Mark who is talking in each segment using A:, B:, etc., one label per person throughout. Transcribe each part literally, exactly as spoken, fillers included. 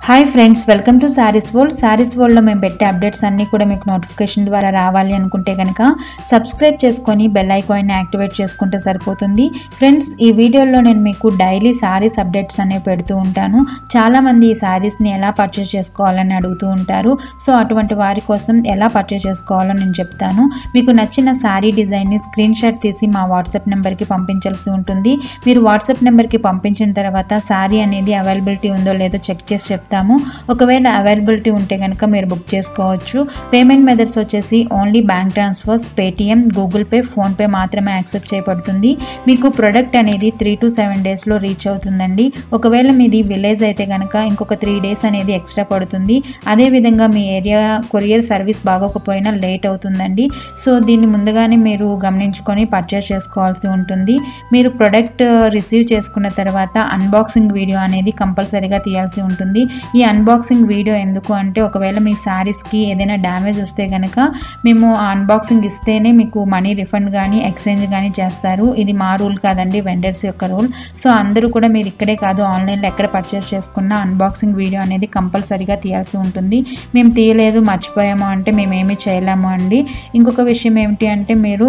A: Hi friends, welcome to sarees world. Sarees వరల్డ్లో మేము పెట్టే అప్డేట్స్ అన్నీ కూడా మీకు నోటిఫికేషన్ ద్వారా రావాలి అనుకుంటే కనుక సబ్స్క్రైబ్ చేసుకొని బెల్ ఐకాన్ని యాక్టివేట్ చేసుకుంటే సరిపోతుంది. ఫ్రెండ్స్, ఈ వీడియోలో నేను మీకు డైలీ శారీస్ అప్డేట్స్ అనేవి పెడుతూ ఉంటాను. చాలామంది ఈ శారీస్ని ఎలా పర్చేస్ చేసుకోవాలని అడుగుతూ ఉంటారు. సో అటువంటి వారి కోసం ఎలా పర్చేస్ చేసుకోవాలో నేను చెప్తాను. మీకు నచ్చిన శారీ డిజైన్ని స్క్రీన్ షాట్ తీసి మా వాట్సాప్ నెంబర్కి పంపించాల్సి ఉంటుంది. మీరు వాట్సాప్ నెంబర్కి పంపించిన తర్వాత శారీ అనేది అవైలబిలిటీ ఉందో లేదో చెక్ చేసి చెప్తాను. ఒకవేళ అవైలబిలిటీ ఉంటే కనుక మీరు బుక్ చేసుకోవచ్చు. పేమెంట్ మెథడ్స్ వచ్చేసి only bank transfers, Paytm, Google pay, PhonePe మాత్రమే యాక్సెప్ట్ చేయబడుతుంది. మీకు ప్రొడక్ట్ అనేది త్రీ టు సెవెన్ డేస్లో రీచ్ అవుతుందండి. ఒకవేళ మీది విలేజ్ అయితే కనుక ఇంకొక త్రీ డేస్ అనేది ఎక్స్ట్రా పడుతుంది. అదేవిధంగా మీ ఏరియా కొరియర్ సర్వీస్ బాగోకపోయినా లేట్ అవుతుందండి. సో దీన్ని ముందుగానే మీరు గమనించుకొని పర్చేస్ చేసుకోవాల్సి ఉంటుంది. మీరు ప్రొడక్ట్ రిసీవ్ చేసుకున్న తర్వాత అన్బాక్సింగ్ వీడియో అనేది కంపల్సరీగా తీయాల్సి ఉంటుంది. ఈ అన్బాక్సింగ్ వీడియో ఎందుకు అంటే ఒకవేళ మీ శారీస్కి ఏదైనా డ్యామేజ్ వస్తే కనుక మేము ఆ అన్బాక్సింగ్ ఇస్తేనే మీకు మనీ రిఫండ్ కానీ ఎక్స్చేంజ్ కానీ చేస్తారు. ఇది మా రూల్ కాదండి, వెండర్స్ యొక్క రూల్. సో అందరూ కూడా మీరు ఇక్కడే కాదు, ఆన్లైన్లో ఎక్కడ పర్చేస్ చేసుకున్న అన్బాక్సింగ్ వీడియో అనేది కంపల్సరీగా తీయాల్సి ఉంటుంది. మేము తీయలేదు, మర్చిపోయాము అంటే మేము ఏమీ చేయలేము అండి. ఇంకొక విషయం ఏమిటి అంటే మీరు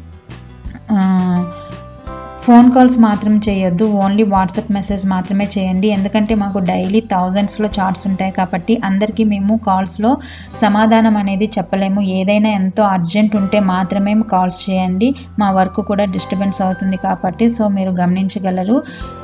A: ఫోన్ కాల్స్ మాత్రం చేయొద్దు, ఓన్లీ వాట్సాప్ మెసేజ్ మాత్రమే చేయండి. ఎందుకంటే మాకు డైలీ థౌజండ్స్లో చార్ట్స్ ఉంటాయి కాబట్టి అందరికీ మేము కాల్స్లో సమాధానం అనేది చెప్పలేము. ఏదైనా ఎంతో అర్జెంట్ ఉంటే మాత్రమే కాల్స్ చేయండి. మా వర్క్ కూడా డిస్టర్బెన్స్ అవుతుంది కాబట్టి సో మీరు గమనించగలరు.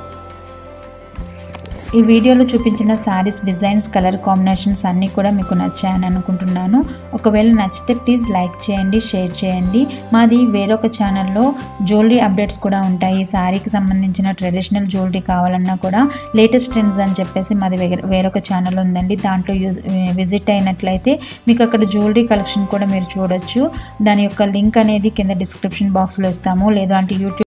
A: ఈ వీడియోలో చూపించిన శారీస్ డిజైన్స్, కలర్ కాంబినేషన్స్ అన్నీ కూడా మీకు నచ్చాయని అనుకుంటున్నాను. ఒకవేళ నచ్చితే ప్లీజ్ లైక్ చేయండి, షేర్ చేయండి. మాది వేరొక ఛానల్లో జ్యువెలరీ అప్డేట్స్ కూడా ఉంటాయి. ఈ శారీకి సంబంధించిన ట్రెడిషనల్ జ్యువెలరీ కావాలన్నా కూడా లేటెస్ట్ ట్రెండ్స్ అని చెప్పేసి మాది వేరొక ఛానల్ ఉందండి. దాంట్లో యూజ్ విజిట్ అయినట్లయితే మీకు అక్కడ జ్యువెలరీ కలెక్షన్ కూడా మీరు చూడొచ్చు. దాని యొక్క లింక్ అనేది కింద డిస్క్రిప్షన్ బాక్స్లో ఇస్తాము. లేదు అంటే యూట్యూబ్